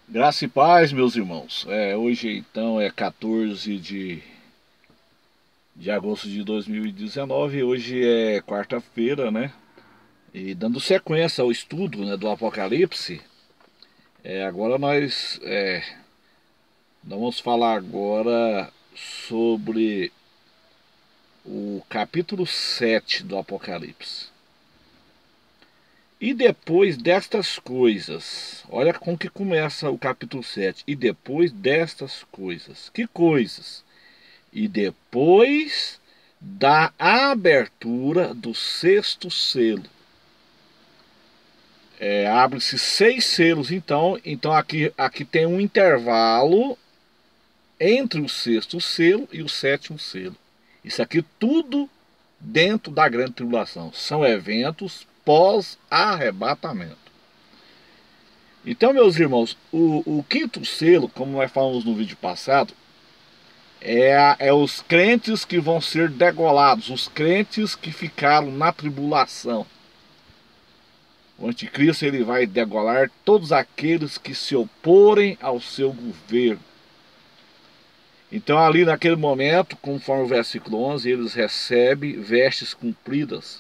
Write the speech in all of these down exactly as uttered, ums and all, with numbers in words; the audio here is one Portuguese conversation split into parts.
Graça e paz, meus irmãos. É, hoje então é quatorze de, de agosto de dois mil e dezenove. Hoje é quarta-feira, né? E dando sequência ao estudo, né, do Apocalipse, é, agora nós, é, nós vamos falar agora sobre o capítulo sete do Apocalipse. E depois destas coisas, olha com que começa o capítulo sete. E depois destas coisas. Que coisas? E depois da abertura do sexto selo. É, abre-se seis selos, então, então aqui, aqui tem um intervalo entre o sexto selo e o sétimo selo. Isso aqui tudo dentro da grande tribulação. São eventos pós-arrebatamento. Então, meus irmãos, o, o quinto selo, como nós falamos no vídeo passado, É, é os crentes que vão ser degolados, os crentes que ficaram na tribulação. O anticristo ele vai degolar todos aqueles que se oporem ao seu governo. Então ali naquele momento, conforme o versículo onze, eles recebem vestes compridas.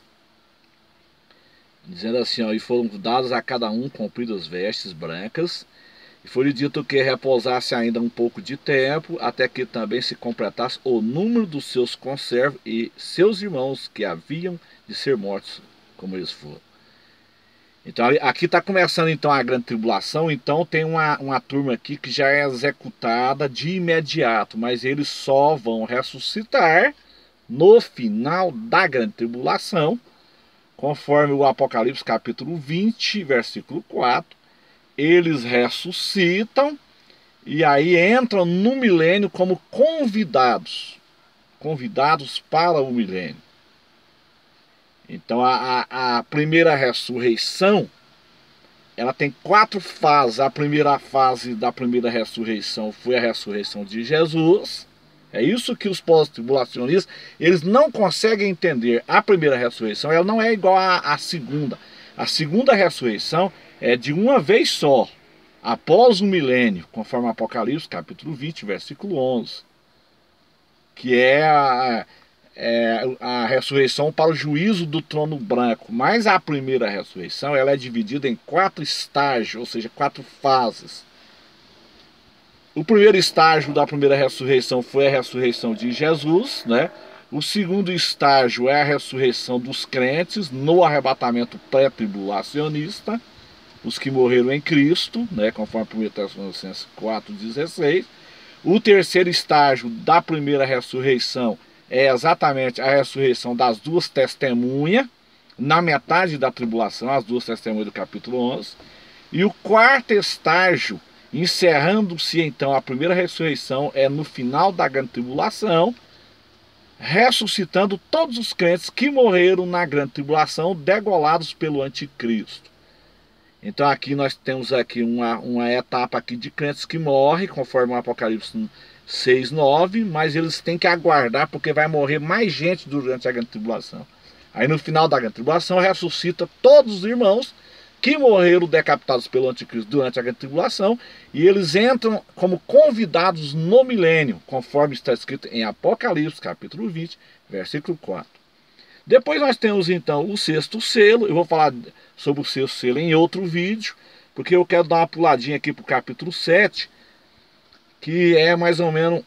Dizendo assim, ó, e foram dadas a cada um compridas vestes brancas, e foi-lhe dito que repousasse ainda um pouco de tempo, até que também se completasse o número dos seus conservos e seus irmãos que haviam de ser mortos, como eles foram. Então aqui está começando então a grande tribulação, então tem uma, uma turma aqui que já é executada de imediato, mas eles só vão ressuscitar no final da grande tribulação, conforme o Apocalipse capítulo vinte, versículo quatro. Eles ressuscitam e aí entram no milênio como convidados, convidados para o milênio. Então a, a, a primeira ressurreição, ela tem quatro fases. A primeira fase da primeira ressurreição foi a ressurreição de Jesus. É isso que os pós-tribulacionistas, eles não conseguem entender. A primeira ressurreição, ela não é igual à, à segunda. A segunda ressurreição é de uma vez só, após o milênio, conforme Apocalipse, capítulo vinte, versículo onze, que é a, é a ressurreição para o juízo do trono branco. Mas a primeira ressurreição, ela é dividida em quatro estágios, ou seja, quatro fases. O primeiro estágio da primeira ressurreição foi a ressurreição de Jesus, né? O segundo estágio é a ressurreição dos crentes no arrebatamento pré-tribulacionista, os que morreram em Cristo, né, conforme primeira Tessalonicenses quatro, dezesseis. O terceiro estágio da primeira ressurreição é exatamente a ressurreição das duas testemunhas, na metade da tribulação, as duas testemunhas do capítulo onze. E o quarto estágio, encerrando-se então a primeira ressurreição, é no final da grande tribulação, ressuscitando todos os crentes que morreram na grande tribulação, degolados pelo anticristo. Então aqui nós temos aqui uma, uma etapa aqui de crentes que morrem, conforme o Apocalipse seis, nove, mas eles têm que aguardar porque vai morrer mais gente durante a grande tribulação. Aí no final da grande tribulação ressuscita todos os irmãos que morreram decapitados pelo anticristo durante a grande tribulação, e eles entram como convidados no milênio, conforme está escrito em Apocalipse, capítulo vinte, versículo quatro. Depois nós temos então o sexto selo. Eu vou falar sobre o sexto selo em outro vídeo, porque eu quero dar uma puladinha aqui para o capítulo sete, que é mais ou menos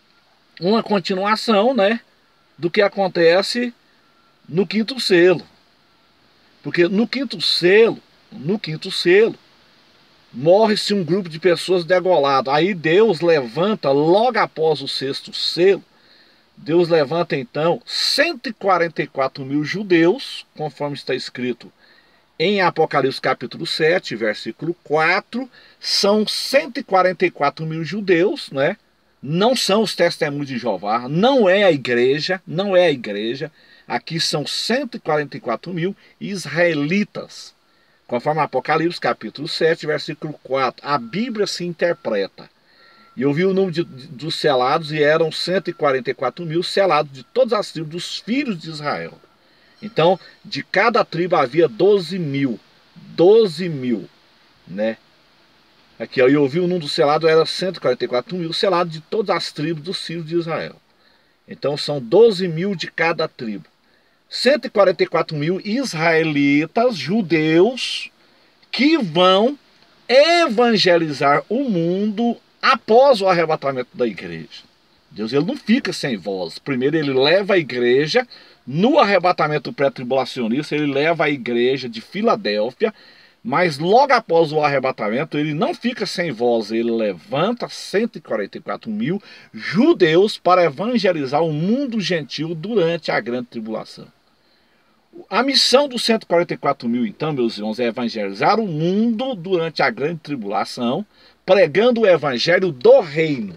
uma continuação, né, do que acontece no quinto selo. Porque no quinto selo, no quinto selo, morre-se um grupo de pessoas degolado. Aí Deus levanta, logo após o sexto selo, Deus levanta então cento e quarenta e quatro mil judeus, conforme está escrito em Apocalipse capítulo sete, versículo quatro. São cento e quarenta e quatro mil judeus, né? Não são os testemunhos de Jeová, não é a igreja, não é a igreja. Aqui são cento e quarenta e quatro mil israelitas, conforme Apocalipse capítulo sete, versículo quatro. A Bíblia se interpreta. E eu vi o número de, de, dos selados, e eram cento e quarenta e quatro mil selados de todas as tribos dos filhos de Israel. Então, de cada tribo havia doze mil. doze mil, né? Aqui, ó, e ouvi o número do selado, era cento e quarenta e quatro mil, selado de todas as tribos dos filhos de Israel. Então são doze mil de cada tribo. cento e quarenta e quatro mil israelitas, judeus, que vão evangelizar o mundo após o arrebatamento da igreja. Deus ele não fica sem voz. Primeiro ele leva a igreja, no arrebatamento pré-tribulacionista, ele leva a igreja de Filadélfia, mas logo após o arrebatamento ele não fica sem voz. Ele levanta cento e quarenta e quatro mil judeus para evangelizar o mundo gentil durante a grande tribulação. A missão dos cento e quarenta e quatro mil, então, meus irmãos, é evangelizar o mundo durante a grande tribulação, pregando o evangelho do reino.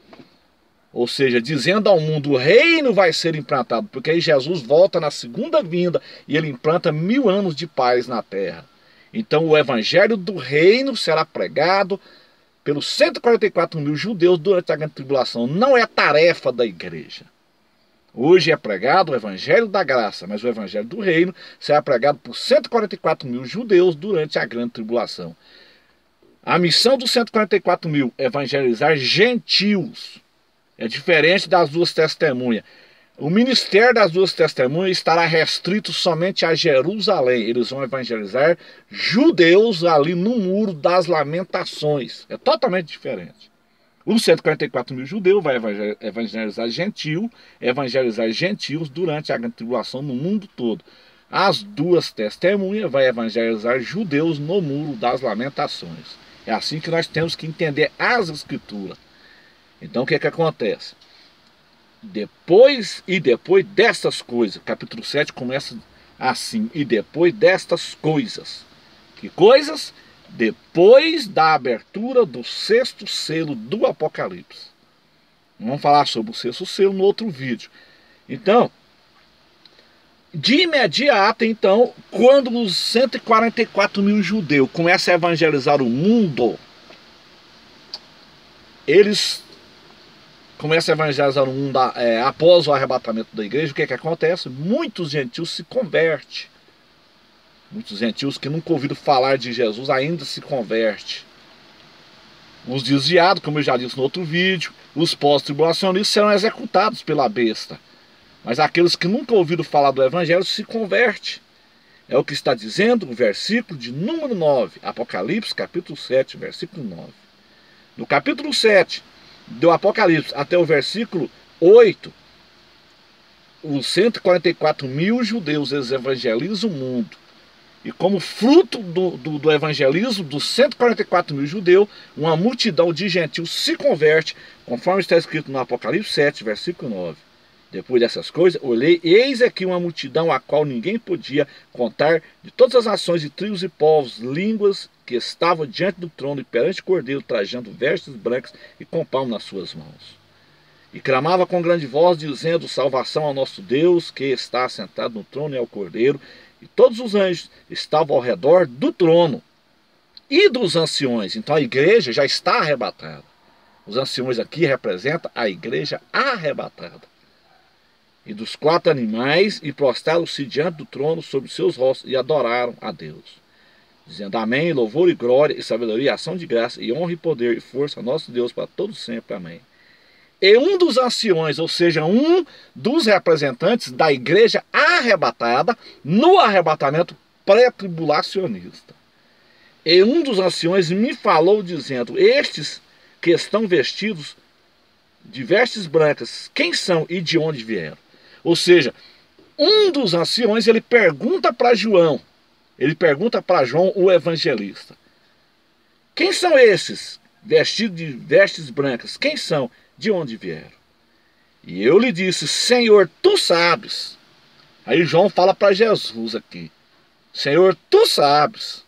Ou seja, dizendo ao mundo, o reino vai ser implantado, porque aí Jesus volta na segunda vinda e ele implanta mil anos de paz na terra. Então o evangelho do reino será pregado pelos cento e quarenta e quatro mil judeus durante a grande tribulação. Não é tarefa da igreja. Hoje é pregado o evangelho da graça, mas o evangelho do reino será pregado por cento e quarenta e quatro mil judeus durante a grande tribulação. A missão dos cento e quarenta e quatro mil é evangelizar gentios. É diferente das duas testemunhas. O ministério das duas testemunhas estará restrito somente a Jerusalém. Eles vão evangelizar judeus ali no Muro das Lamentações. É totalmente diferente. Os cento e quarenta e quatro mil judeus vai evangelizar gentil, evangelizar gentios durante a grande tribulação no mundo todo. As duas testemunhas vai evangelizar judeus no Muro das Lamentações. É assim que nós temos que entender as Escrituras. Então o que é que acontece? Depois e depois destas coisas, capítulo sete começa assim, e depois destas coisas. Que coisas? Depois da abertura do sexto selo do Apocalipse. Vamos falar sobre o sexto selo no outro vídeo. Então, de imediato, então, quando os cento e quarenta e quatro mil judeus começam a evangelizar o mundo, eles começa a evangelizar o mundo é, após o arrebatamento da igreja. O que é que acontece? Muitos gentios se convertem. Muitos gentios que nunca ouviram falar de Jesus ainda se convertem. Os desviados, como eu já disse no outro vídeo, os pós-tribulacionistas serão executados pela besta. Mas aqueles que nunca ouviram falar do evangelho se convertem. É o que está dizendo o versículo de número nove, Apocalipse capítulo sete, versículo nove. No capítulo sete do Apocalipse até o versículo oito, os cento e quarenta e quatro mil judeus eles evangelizam o mundo. E como fruto do, do, do evangelismo dos cento e quarenta e quatro mil judeus, uma multidão de gentios se converte, conforme está escrito no Apocalipse sete, versículo nove. Depois dessas coisas, olhei, eis aqui uma multidão a qual ninguém podia contar, de todas as nações, de tribos e povos, línguas, que estavam diante do trono e perante o Cordeiro, trajando vestes brancas e com palmo nas suas mãos. E clamava com grande voz, dizendo, salvação ao nosso Deus, que está sentado no trono e ao Cordeiro. E todos os anjos estavam ao redor do trono e dos anciões. Então a igreja já está arrebatada. Os anciões aqui representam a igreja arrebatada. E dos quatro animais, e prostraram-se diante do trono sobre seus rostos e adoraram a Deus, dizendo amém, louvor e glória e sabedoria, ação de graça e honra e poder e força a nosso Deus para todos sempre, amém. E um dos anciões, ou seja, um dos representantes da igreja arrebatada, no arrebatamento pré-tribulacionista, e um dos anciões me falou dizendo, estes que estão vestidos de vestes brancas, quem são e de onde vieram? Ou seja, um dos anciões, ele pergunta para João, ele pergunta para João, o evangelista, quem são esses vestidos de vestes brancas? Quem são? De onde vieram? E eu lhe disse, Senhor, tu sabes. Aí João fala para Jesus aqui, Senhor, tu sabes.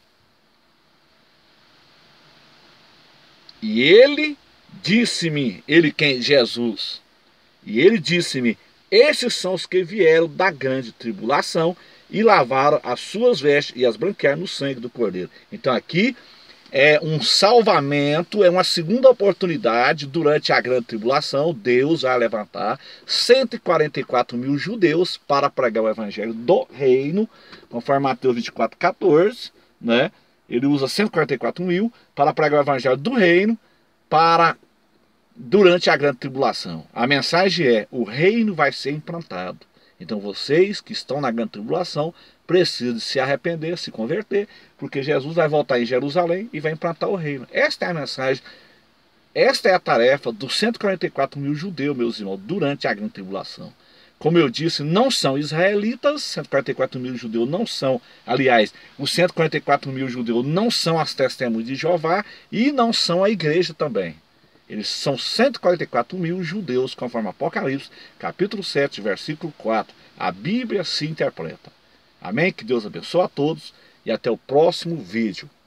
E ele disse-me, ele quem? Jesus. E ele disse-me, esses são os que vieram da grande tribulação e lavaram as suas vestes e as branquearam no sangue do Cordeiro. Então aqui é um salvamento, é uma segunda oportunidade durante a grande tribulação. Deus vai levantar cento e quarenta e quatro mil judeus para pregar o evangelho do reino, conforme Mateus vinte e quatro, quatorze, né? ele usa cento e quarenta e quatro mil para pregar o evangelho do reino para durante a grande tribulação. A mensagem é: o reino vai ser implantado. Então vocês que estão na grande tribulação precisam se arrepender, se converter, porque Jesus vai voltar em Jerusalém e vai implantar o reino. Esta é a mensagem, esta é a tarefa dos cento e quarenta e quatro mil judeus, meus irmãos, durante a grande tribulação. Como eu disse, não são israelitas, cento e quarenta e quatro mil judeus não são, aliás, os cento e quarenta e quatro mil judeus não são as testemunhas de Jeová e não são a igreja também. Eles são cento e quarenta e quatro mil judeus, conforme Apocalipse, capítulo sete, versículo quatro. A Bíblia se interpreta. Amém? Que Deus abençoe a todos e até o próximo vídeo.